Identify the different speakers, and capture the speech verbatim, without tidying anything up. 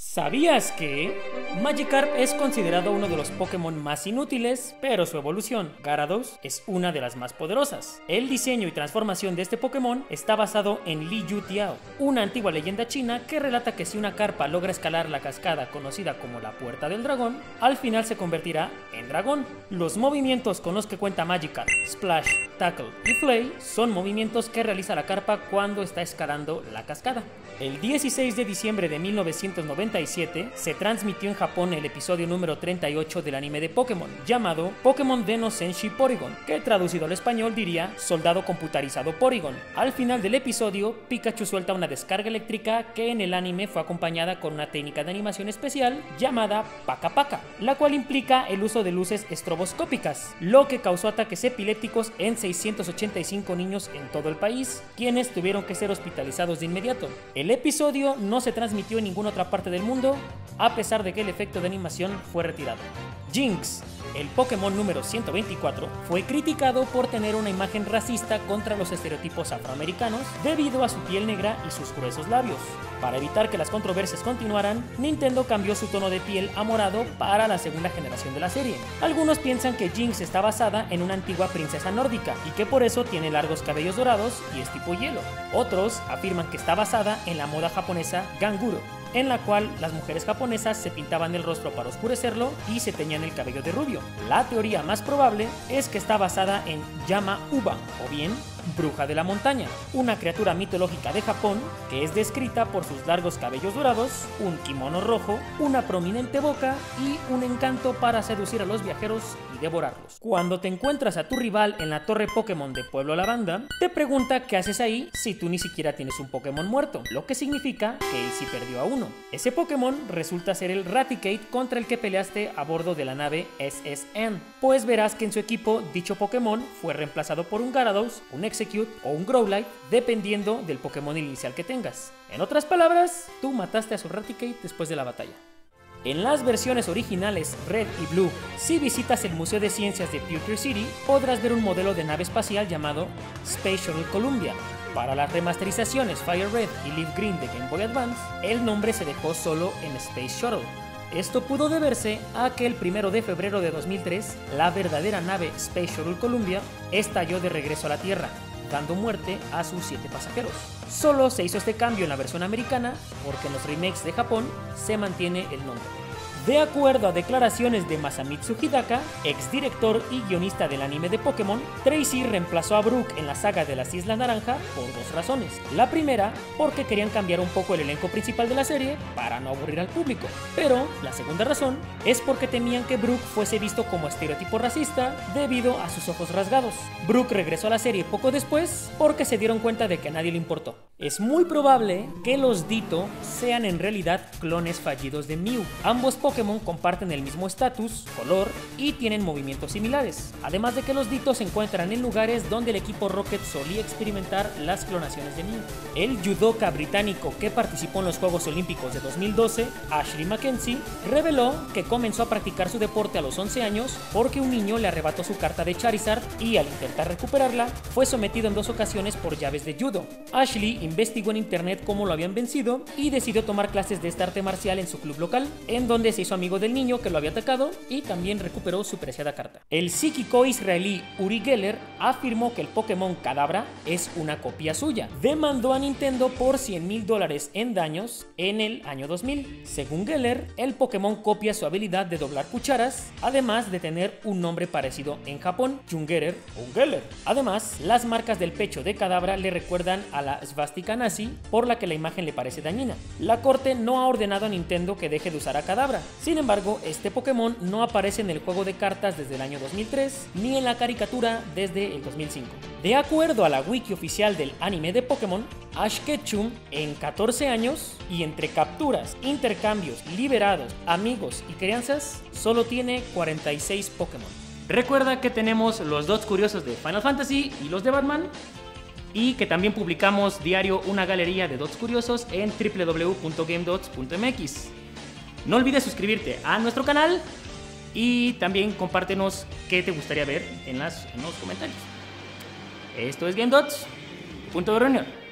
Speaker 1: ¿Sabías que Magikarp es considerado uno de los Pokémon más inútiles, pero su evolución, Gyarados, es una de las más poderosas? El diseño y transformación de este Pokémon está basado en Li Yu Tiao, una antigua leyenda china que relata que si una carpa logra escalar la cascada conocida como la Puerta del Dragón, al final se convertirá en dragón. Los movimientos con los que cuenta Magikarp, Splash, Tackle y Flay, son movimientos que realiza la carpa cuando está escalando la cascada. El dieciséis de diciembre de mil novecientos noventa y siete se transmitió en Japón el episodio número treinta y ocho del anime de Pokémon, llamado Pokémon Deno Senshi Porygon, que traducido al español diría Soldado Computarizado Porygon. Al final del episodio, Pikachu suelta una descarga eléctrica que en el anime fue acompañada con una técnica de animación especial llamada Paka Paka, la cual implica el uso de luces estroboscópicas, lo que causó ataques epilépticos en seiscientos ochenta y cinco niños en todo el país, quienes tuvieron que ser hospitalizados de inmediato. El episodio no se transmitió en ninguna otra parte del mundo, a pesar de que el efecto de animación fue retirado. Jynx, el Pokémon número ciento veinticuatro, fue criticado por tener una imagen racista contra los estereotipos afroamericanos debido a su piel negra y sus gruesos labios. Para evitar que las controversias continuaran, Nintendo cambió su tono de piel a morado para la segunda generación de la serie. Algunos piensan que Jynx está basada en una antigua princesa nórdica y que por eso tiene largos cabellos dorados y es tipo hielo. Otros afirman que está basada en la moda japonesa Ganguro, en la cual las mujeres japonesas se pintaban el rostro para oscurecerlo y se teñían el cabello de rubio. La teoría más probable es que está basada en Yama Uba, o bien Bruja de la Montaña, una criatura mitológica de Japón que es descrita por sus largos cabellos dorados, un kimono rojo, una prominente boca y un encanto para seducir a los viajeros y devorarlos. Cuando te encuentras a tu rival en la torre Pokémon de Pueblo Lavanda, te pregunta qué haces ahí si tú ni siquiera tienes un Pokémon muerto, lo que significa que él sí perdió a uno. Ese Pokémon resulta ser el Raticate contra el que peleaste a bordo de la nave S S N, pues verás que en su equipo dicho Pokémon fue reemplazado por un Gyarados, un Execute o un Growlithe, dependiendo del Pokémon inicial que tengas. En otras palabras, tú mataste a su Raticate después de la batalla. En las versiones originales Red y Blue, si visitas el Museo de Ciencias de Pewter City, podrás ver un modelo de nave espacial llamado Space Shuttle Columbia. Para las remasterizaciones Fire Red y Leaf Green de Game Boy Advance, el nombre se dejó solo en Space Shuttle. Esto pudo deberse a que el primero de febrero de dos mil tres, la verdadera nave Space Shuttle Columbia estalló de regreso a la Tierra, dando muerte a sus siete pasajeros. Solo se hizo este cambio en la versión americana porque en los remakes de Japón se mantiene el nombre. De acuerdo a declaraciones de Masamitsu Hidaka, exdirector y guionista del anime de Pokémon, Tracy reemplazó a Brook en la saga de las Islas Naranja por dos razones. La primera, porque querían cambiar un poco el elenco principal de la serie para no aburrir al público. Pero la segunda razón es porque temían que Brook fuese visto como estereotipo racista debido a sus ojos rasgados. Brook regresó a la serie poco después porque se dieron cuenta de que a nadie le importó. Es muy probable que los Ditto sean en realidad clones fallidos de Mew. Ambos Pokémon comparten el mismo estatus, color y tienen movimientos similares, además de que los Ditto se encuentran en lugares donde el equipo Rocket solía experimentar las clonaciones de Mew. El judoka británico que participó en los Juegos Olímpicos de dos mil doce, Ashley Mackenzie, reveló que comenzó a practicar su deporte a los once años porque un niño le arrebató su carta de Charizard y al intentar recuperarla, fue sometido en dos ocasiones por llaves de judo. Ashley investigó en internet cómo lo habían vencido y decidió tomar clases de este arte marcial en su club local, en donde se hizo amigo del niño que lo había atacado y también recuperó su preciada carta. El psíquico israelí Uri Geller afirmó que el Pokémon Kadabra es una copia suya. Demandó a Nintendo por cien mil dólares en daños en el año dos mil. Según Geller, el Pokémon copia su habilidad de doblar cucharas, además de tener un nombre parecido en Japón, Jungerer o Geller. Además, las marcas del pecho de Kadabra le recuerdan a la svástica nazi, por la que la imagen le parece dañina. La corte no ha ordenado a Nintendo que deje de usar a Kadabra. Sin embargo, este Pokémon no aparece en el juego de cartas desde el año dos mil tres, ni en la caricatura desde el dos mil cinco. De acuerdo a la wiki oficial del anime de Pokémon, Ash Ketchum, en catorce años, y entre capturas, intercambios, liberados, amigos y crianzas, solo tiene cuarenta y seis Pokémon. Recuerda que tenemos los dots curiosos de Final Fantasy y los de Batman, y que también publicamos diario una galería de dots curiosos en w w w punto game dots punto m x. No olvides suscribirte a nuestro canal y también compártenos qué te gustaría ver en, las, en los comentarios. Esto es GameDots, punto de reunión.